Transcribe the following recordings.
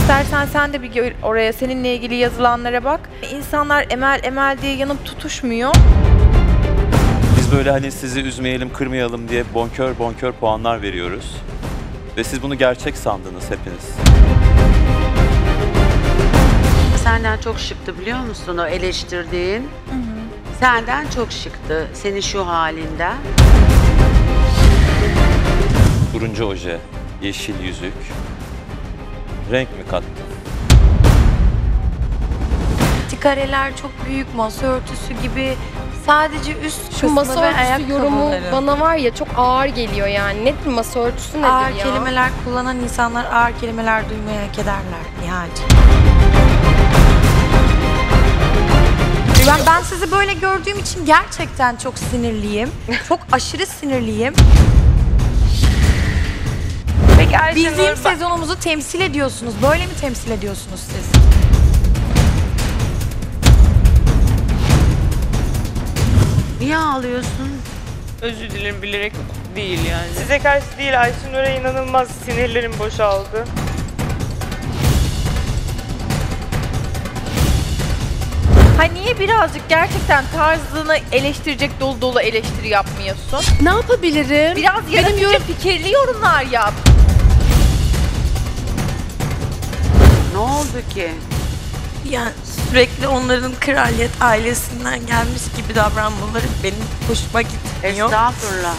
İstersen sen de bir gör oraya, seninle ilgili yazılanlara bak. İnsanlar Emel Emel diye yanıp tutuşmuyor. Biz böyle hani sizi üzmeyelim, kırmayalım diye bonkör bonkör puanlar veriyoruz. Ve siz bunu gerçek sandınız hepiniz. Senden çok şıktı biliyor musun o eleştirdiğin? Senden çok şıktı senin şu halinden. Turuncu oje, yeşil yüzük. Renk mi kattı? Kareler çok büyük, masa örtüsü gibi sadece üst Şu kısmı masa ve örtüsü yorumu ayakkabıları. bana var ya çok ağır geliyor yani. Nedir masa örtüsü nedir Ağır ya? kelimeler kullanan insanlar ağır kelimeler duymaya hak ederler Nihal'cığım. Ben sizi böyle gördüğüm için gerçekten çok sinirliyim. Çok aşırı sinirliyim. Peki Ayşenur, Bildiğim sezonumuzu temsil ediyorsunuz. Böyle mi temsil ediyorsunuz siz? Niye ağlıyorsun? Özür dilerim, bilerek değil yani. Size karşı değil, Ayşenur'a inanılmaz sinirlerim boşaldı. ha niye birazcık gerçekten tarzını eleştirecek dolu dolu eleştiri yapmıyorsun? Ne yapabilirim? Biraz yaratıcı fikirli yorumlar yap. Ne oldu ki? Yani sürekli onların kraliyet ailesinden gelmiş gibi davranmaları benim hoşuma gitmiyor. Estağfurullah.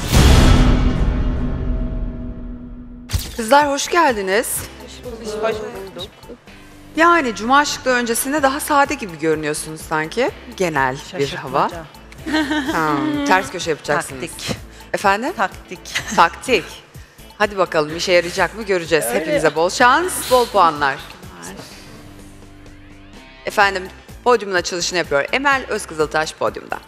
Kızlar hoş geldiniz. Hoş bulduk. Yani cuma şıklığı öncesinde daha sade gibi görünüyorsunuz sanki. Genel bir hava. Ters köşe yapacaksınız. Taktik. Efendim? Taktik. Taktik. Hadi bakalım işe yarayacak mı göreceğiz. Hepinize bol şans, bol puanlar. Efendim podyumun açılışını yapıyor. Emel Özkızıltaş podyumda.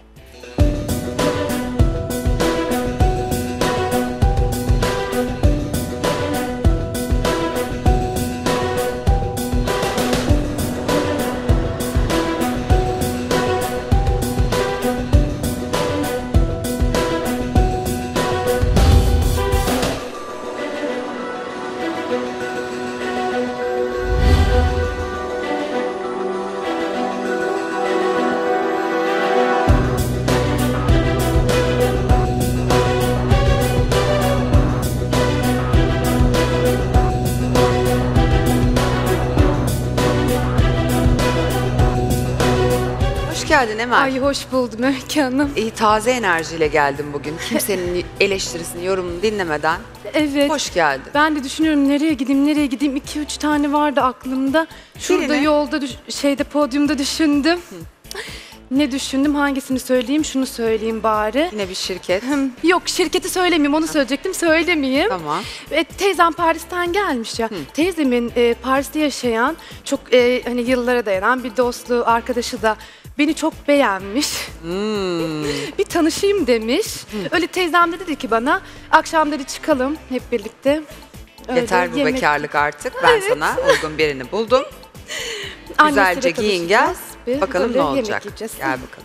Hoş geldin Emel. Ay hoş buldum Öykü Hanım. İyi taze enerjiyle geldim bugün. Kimsenin eleştirisini, yorumunu dinlemeden. Evet. Hoş geldin. Ben de düşünüyorum nereye gideyim, nereye gideyim. 2-3 tane vardı aklımda. Şurada Birini. yolda, podyumda düşündüm. Ne düşündüm, hangisini söyleyeyim, şunu söyleyeyim bari. Yine bir şirket. Yok şirketi söylemeyeyim, onu söyleyecektim, söylemeyeyim. Tamam. Teyzem Paris'ten gelmiş ya. Teyzemin Paris'te yaşayan, çok hani yıllara dayanan bir dostluğu, arkadaşı da beni çok beğenmiş. Bir tanışayım demiş. Öyle teyzem de dedi ki bana, akşamları çıkalım hep birlikte. Öyle Yeter bu yemek- bekarlık artık. Ben sana uygun birini buldum. Annesiyle Güzelce giyin gel. tanışacağız. Bir Bakalım böyle ne yemek olacak. yiyeceğiz. Gel bakalım.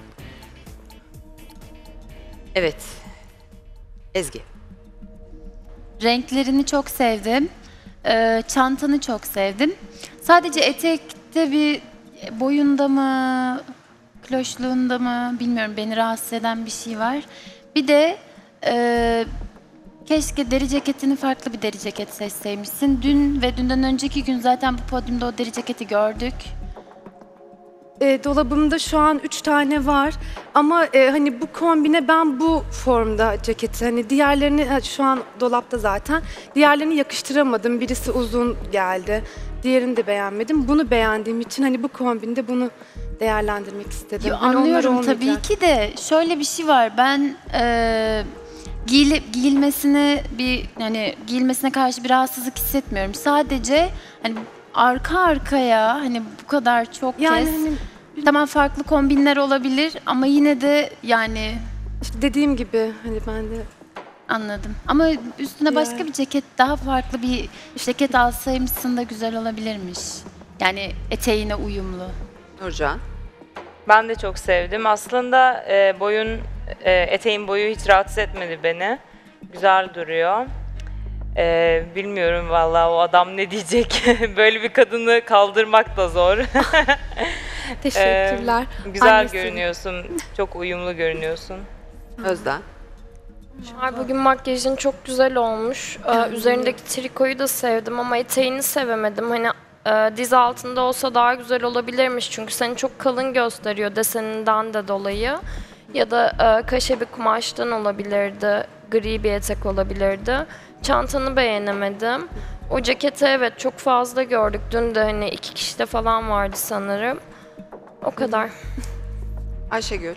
Evet. Ezgi. Renklerini çok sevdim. Çantanı çok sevdim. Sadece etekte bir boyunda mı, kloşluğunda mı bilmiyorum, beni rahatsız eden bir şey var. Bir de keşke deri ceketini farklı bir deri ceket seçseymişsin. Dün ve dünden önceki gün zaten bu podyumda o deri ceketi gördük. Dolabımda şu an 3 tane var ama hani bu kombine ben bu formda ceketi, hani diğerlerini şu an dolapta zaten, diğerlerini yakıştıramadım, birisi uzun geldi, diğerini de beğenmedim, bunu beğendiğim için hani bu kombinde bunu değerlendirmek istedim. Yo, Hani onlar anlıyorum tabii olmayacak. ki de şöyle bir şey var, ben giyilmesine giyilmesine karşı bir rahatsızlık hissetmiyorum, sadece hani arka arkaya hani bu kadar çok Yani kez hani tamam farklı kombinler olabilir ama yine de yani işte dediğim gibi hani ben de anladım. Ama üstüne başka Yani. bir ceket, daha farklı bir ceket alsaymışsın da güzel olabilirmiş. Yani eteğine uyumlu. Nurcan. Ben de çok sevdim. Aslında eteğin boyu hiç rahatsız etmedi beni. Güzel duruyor. Bilmiyorum vallahi o adam ne diyecek. Böyle bir kadını kaldırmak da zor. Teşekkürler. Güzel Annesi. görünüyorsun. Çok uyumlu görünüyorsun. Özden. Ay, bugün makyajın çok güzel olmuş. Üzerindeki trikoyu da sevdim ama eteğini sevemedim. Hani diz altında olsa daha güzel olabilirmiş çünkü seni çok kalın gösteriyor deseninden de dolayı. Ya da kaşe bir kumaştan olabilirdi, gri bir etek olabilirdi. Çantanı beğenemedim. O ceketi evet çok fazla gördük. Dün de hani 2 kişide falan vardı sanırım. O kadar. Ayşegül.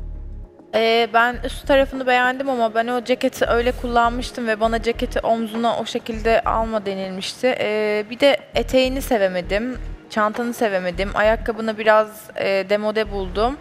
Ben üst tarafını beğendim ama ben o ceketi öyle kullanmıştım ve bana ceketi omzuna o şekilde alma denilmişti. Bir de eteğini sevemedim, çantanı sevemedim, ayakkabını biraz demode buldum.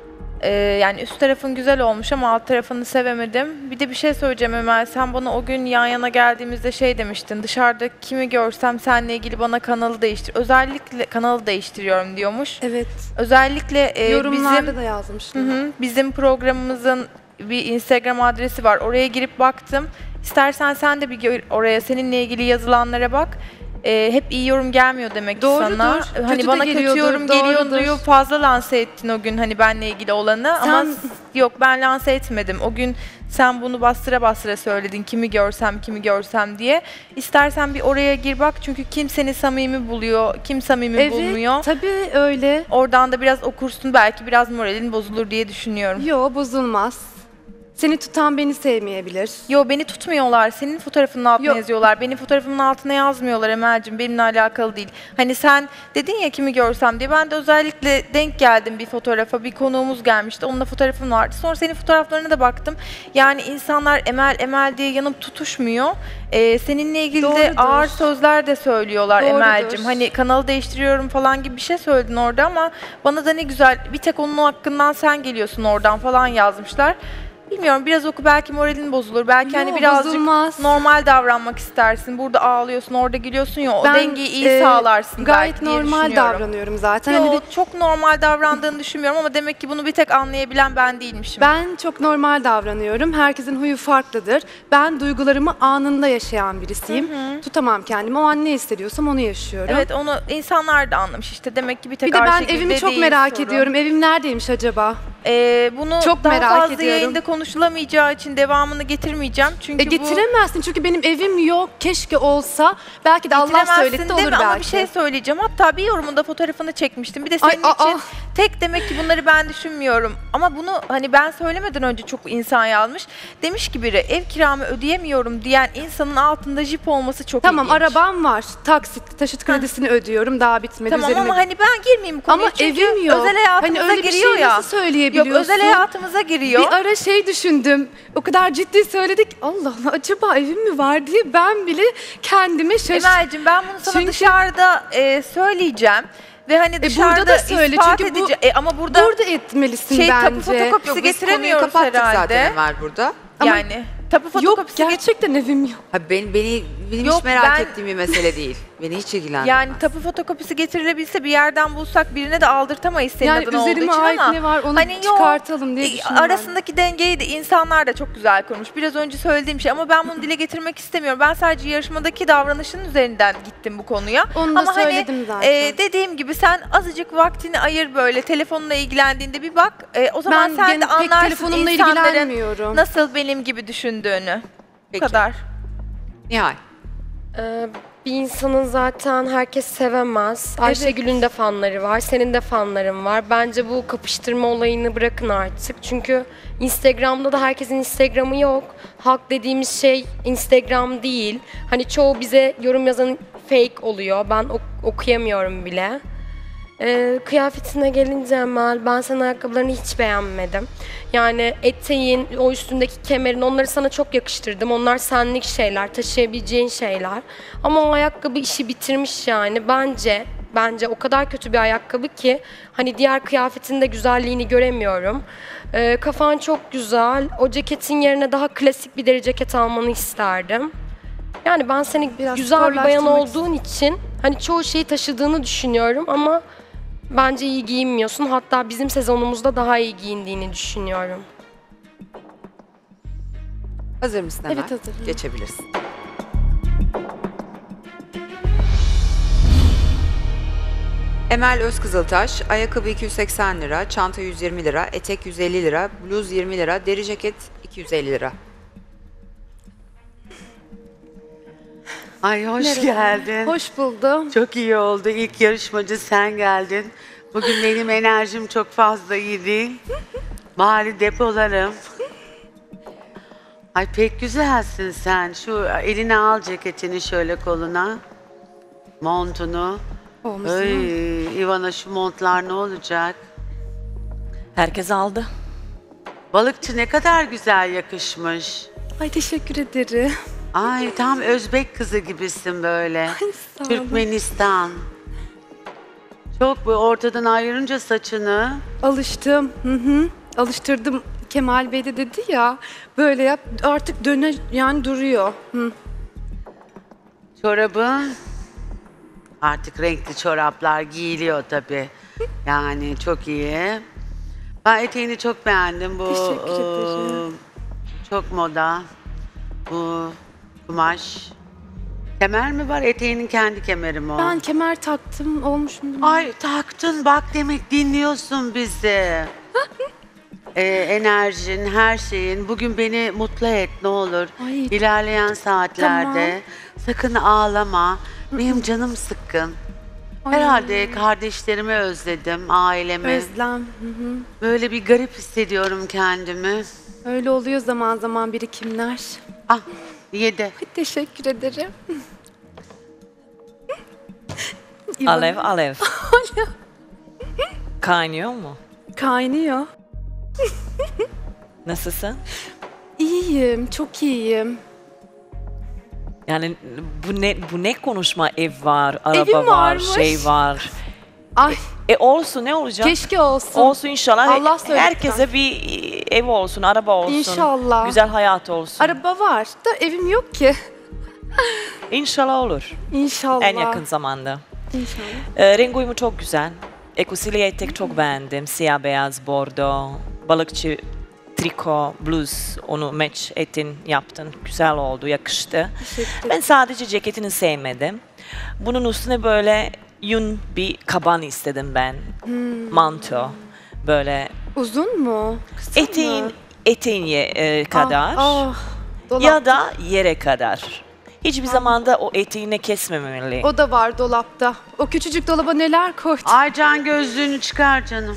Yani üst tarafın güzel olmuş ama alt tarafını sevemedim. Bir de bir şey söyleyeceğim Emel, sen bana o gün yan yana geldiğimizde şey demiştin, dışarıda kimi görsem seninle ilgili bana kanalı değiştir. Özellikle kanalı değiştiriyorum diyormuş. Evet. Özellikle Yorumlarda da yazmıştım. bizim programımızın bir Instagram adresi var. Oraya girip baktım. İstersen sen de bir oraya seninle ilgili yazılanlara bak. Hep iyi yorum gelmiyor demek ki Doğrudur. sana. Kötü Hani de bana kötü geliyordur, yorum doğrudur. geliyor, fazla lanse ettin o gün hani benle ilgili olanı ama yok ben lanse etmedim. O gün sen bunu bastıra bastıra söyledin kimi görsem diye. İstersen bir oraya gir bak çünkü kim seni samimi buluyor, kim samimi bulmuyor. Evet, tabii öyle. Oradan da biraz okursun belki biraz moralin bozulur diye düşünüyorum. Yo, bozulmaz. Seni tutan beni sevmeyebilir. Yo beni tutmuyorlar. Senin fotoğrafının altına Yok. yazıyorlar. Benim fotoğrafımın altına yazmıyorlar Emel'cim. Benimle alakalı değil. Hani sen dedin ya kimi görsem diye. Ben de özellikle denk geldim bir fotoğrafa. Bir konuğumuz gelmişti. Onunla fotoğrafım vardı. Sonra senin fotoğraflarına da baktım. Yani insanlar Emel diye yanıp tutuşmuyor. Seninle ilgili de Doğrudur. ağır sözler de söylüyorlar Doğrudur. Emel'cim. Hani kanalı değiştiriyorum falan gibi bir şey söyledin orada ama bana da ne güzel bir tek onun hakkından sen geliyorsun oradan falan yazmışlar. Bilmiyorum biraz oku belki moralin bozulur. Belki hani birazcık bozulmaz. normal davranmak istersin. Burada ağlıyorsun, orada gülüyorsun ya. O Ben, dengeyi iyi sağlarsın gayet belki diye normal düşünüyorum. davranıyorum zaten. Yo, Hani çok normal davrandığını düşünmüyorum ama demek ki bunu bir tek anlayabilen ben değilmişim. ben çok normal davranıyorum. Herkesin huyu farklıdır. Ben duygularımı anında yaşayan birisiyim. Tutamam kendimi. O an ne hissediyorsam onu yaşıyorum. Evet onu insanlar da anlamış işte. Demek ki bir tek Bir de ben Ayşegül'de evimi çok değil merak sorun. ediyorum. Evim neredeymiş acaba? Bunu Çok daha merak fazla ediyorum. yayında konuşulamayacağı için devamını getirmeyeceğim. Çünkü bu Getiremezsin çünkü benim evim yok. Keşke olsa. Belki de Allah getiremezsin söyletti olur deme belki. ama bir şey söyleyeceğim. Hatta bir yorumunda fotoğrafını çekmiştim. Bir de senin için tek demek ki bunları ben düşünmüyorum. Ama bunu hani ben söylemeden önce çok insan yazmış. Demiş ki biri ev kiramı ödeyemiyorum diyen insanın altında jip olması çok Tamam ilginç. arabam var. Taksit, taşıt kredisini ödüyorum. Daha bitmedi. Tamam üzerime. ama hani ben girmeyeyim bu konuya Ama çünkü evim yok. özel hayatımıza Hani öyle bir giriyor şey ya. nasıl söyleyebiliyorsun? Yok özel hayatımıza giriyor. Bir ara şey düşündüm. O kadar ciddi söyledik. Allah Allah acaba evim mi var diye ben bile kendime şaşırdım. Emel'cim ben bunu sana Çünkü- dışarıda söyleyeceğim. Ve hani dışarıda burada da söyle ispat çünkü bu- edeceğim. Ama burada Burada etmelisin tapu bence. fotokopisi Yok, biz konuyu getiremiyoruz kapattık zaten herhalde. Emel burada. Ama Yani tapu Yok fotokopisi gerçekten evim yok. Ha, benim Yok, hiç merak ben- ettiğim bir mesele değil. Beni hiç ilgilendirmez. Yani tapu fotokopisi getirilebilse bir yerden bulsak birine de aldırtamayız senin Yani adın olduğu için üzerime ait ama ne var onu hani yok, çıkartalım diye düşünüyorum. arasındaki dengeyi de insanlar da çok güzel kurmuş. Biraz önce söylediğim şey ama ben bunu dile getirmek istemiyorum. Ben sadece yarışmadaki davranışının üzerinden gittim bu konuya. Onu da ama söyledim zaten. dediğim gibi sen azıcık vaktini ayır böyle telefonla ilgilendiğinde bir bak. O zaman Ben sen de pek anlarsın telefonumla insanların ilgilenmiyorum. nasıl benim gibi düşündüğünü. Bu Peki. kadar. Nihal. Bir insanın zaten herkes sevemez. Ayşegül'ün de fanları var, senin de fanların var. Bence bu kapıştırma olayını bırakın artık. Çünkü Instagram'da da herkesin Instagram'ı yok. Hak dediğimiz şey Instagram değil. Hani çoğu bize yorum yazan fake oluyor. Ben okuyamıyorum bile. Kıyafetine gelince Emel, ben senin ayakkabılarını hiç beğenmedim. Yani eteğin, o üstündeki kemerin, onları sana çok yakıştırdım. Onlar senlik şeyler, taşıyabileceğin şeyler. Ama o ayakkabı işi bitirmiş yani. Bence o kadar kötü bir ayakkabı ki hani diğer kıyafetinde güzelliğini göremiyorum. Kafan çok güzel. O ceketin yerine daha klasik bir deri ceket almanı isterdim. Yani ben seni Biraz güzel bir bayan sporlaştırmak olduğun için hani çoğu şeyi taşıdığını düşünüyorum ama bence iyi giyinmiyorsun. Hatta bizim sezonumuzda daha iyi giyindiğini düşünüyorum. Hazır mısın Emel? Evet, hazırım. Geçebilirsin. Emel Özkızıltaş, ayakkabı 280 lira, çanta 120 lira, etek 150 lira, bluz 20 lira, deri ceket 250 lira. Ay hoş geldin. Hoş buldum. Çok iyi oldu. İlk yarışmacı sen geldin. Bugün benim enerjim çok fazla iyi değil. Bari depolarım. Ay pek güzelsin sen. Şu eline al ceketini şöyle koluna. Montunu. Omzuna. Ay Ivana şu montlar ne olacak? Herkes aldı. Balıkçı ne kadar güzel yakışmış. Ay teşekkür ederim. Ay tam Özbek kızı gibisin böyle. sağ olun. Türkmenistan. Çok bu ortadan ayırınca saçını. Alıştım. Hı hı. Alıştırdım. Kemal Bey de dedi ya böyle yap artık döne yani duruyor. Hı. Çorabın. Artık renkli çoraplar giyiliyor tabii. Yani çok iyi. Ben eteğini çok beğendim. Bu Teşekkür ederim. çok moda. Bu kumaş. Kemer mi var? Eteğinin kendi kemeri mi o? Ben kemer taktım olmuş mu? Ay taktın bak demek dinliyorsun bizi. Enerjin, her şeyin. Bugün beni mutlu et ne olur. Ay, İlerleyen saatlerde sakın ağlama. Benim canım sıkkın. Ay. Herhalde kardeşlerimi özledim, ailemi. Özlem. Hı hı. Böyle bir garip hissediyorum kendimi. Öyle oluyor zaman zaman birikimler. Ah, 7. Ay, teşekkür ederim. Alev alev. Kaynıyor mu? Kaynıyor. Nasılsın? İyiyim, çok iyiyim. Yani bu ne konuşma, ev var, araba Evim var, varmış. şey var. Ay Olsun, ne olacak? keşke olsun. Olsun inşallah. Allah söyletti. Herkese bir ev olsun, araba olsun. İnşallah. Güzel hayat olsun. Araba var da evim yok ki. İnşallah olur. İnşallah. En yakın zamanda. İnşallah. Renk uyumu çok güzel. Ekosili etek çok beğendim. Siyah beyaz, bordo, balıkçı triko, bluz, onu match etin yaptın. Güzel oldu, yakıştı. Ben sadece ceketini sevmedim. Bunun üstüne böyle yün bir kaban istedim ben. Manto. Böyle Uzun mu? Kısa mı? eteğin kadar Dolap. ya da yere kadar. Hiçbir zamanda o eteğini kesmemeli. O da var dolapta. O küçücük dolaba neler koydun? Ay can gözlüğünü çıkar canım.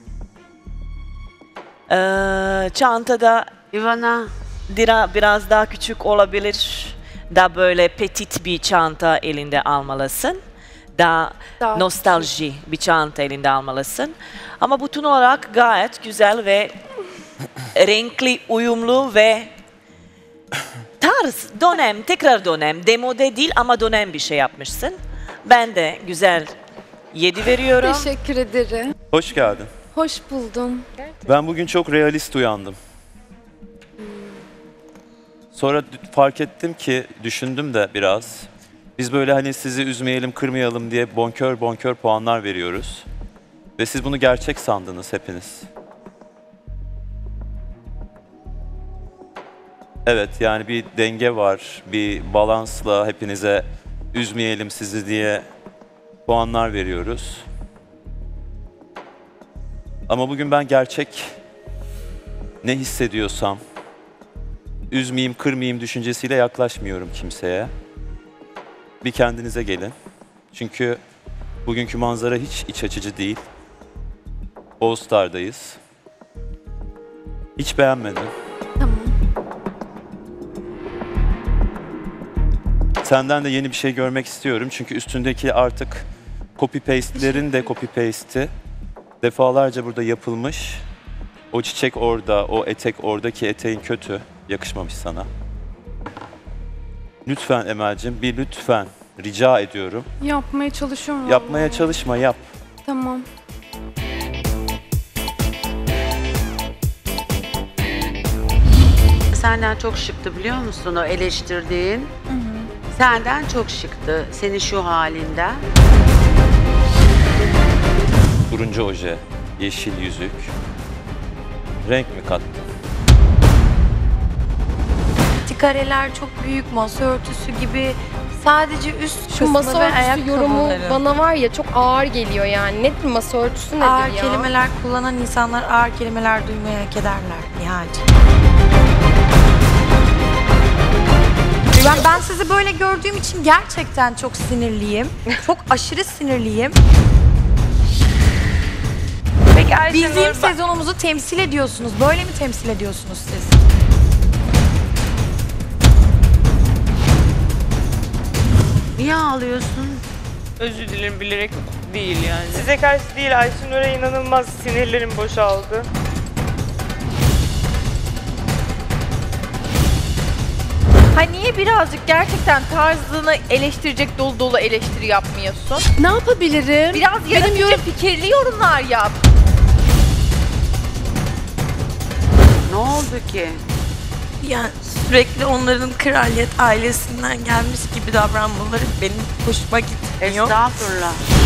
Çantada Ivana. biraz daha küçük olabilir. Daha böyle petit bir çanta elinde almalısın. Daha nostalji bir çanta elinde almalısın. Ama bütün olarak gayet güzel ve renkli, uyumlu ve tarz, dönem, tekrar dönem. Demode değil ama dönem bir şey yapmışsın. Ben de güzel 7 veriyorum. Teşekkür ederim. Hoş geldin. Hoş buldum. Ben bugün çok realist uyandım. Sonra fark ettim ki, düşündüm de biraz. Biz böyle hani sizi üzmeyelim, kırmayalım diye bonkör puanlar veriyoruz. Ve siz bunu gerçek sandınız hepiniz. Evet, yani bir denge var, bir balansla hepinize üzmeyelim sizi diye puanlar veriyoruz. Ama bugün ben gerçek ne hissediyorsam, üzmeyeyim, kırmayayım düşüncesiyle yaklaşmıyorum kimseye. Bir kendinize gelin. Çünkü bugünkü manzara hiç iç açıcı değil. All Star'dayız. Hiç beğenmedim. Tamam. Senden de yeni bir şey görmek istiyorum. Çünkü üstündeki artık copy paste'lerin de copy paste'i defalarca burada yapılmış. O çiçek orada, o etek oradaki eteğin kötü. Yakışmamış sana. Lütfen Emel'cim, bir lütfen rica ediyorum. Yapmaya çalışıyorum. Yapmaya vallahi. çalışma, yap. Tamam. Senden çok şıktı biliyor musun o eleştirdiğin? Senden çok şıktı. Senin şu halinden. Turuncu oje, yeşil yüzük. Renk mi kattın? Kareler çok büyük, masa örtüsü gibi Sadece üst Şu kısmı masa ve örtüsü yorumu ayakkabıları. bana var ya çok ağır geliyor yani. Nedir masa örtüsü nedir Ağır ya? kelimeler kullanan insanlar ağır kelimeler duymaya hak ederler Nihal'cığım. Ben sizi böyle gördüğüm için gerçekten çok sinirliyim. Çok aşırı sinirliyim. Peki Ayşenur, Bizim sezonumuzu temsil ediyorsunuz. Böyle mi temsil ediyorsunuz siz? Niye ağlıyorsun? özür dilerim, bilerek değil yani. Size karşı değil, Ayşenur'a inanılmaz sinirlerim boşaldı. Niye birazcık gerçekten tarzını eleştirecek dolu dolu eleştiri yapmıyorsun? Ne yapabilirim? Biraz yaratıcı fikirli yorumlar yap. Ne oldu ki? Yani sürekli onların kraliyet ailesinden gelmiş gibi davranmaları benim hoşuma gitmiyor. Estağfurullah.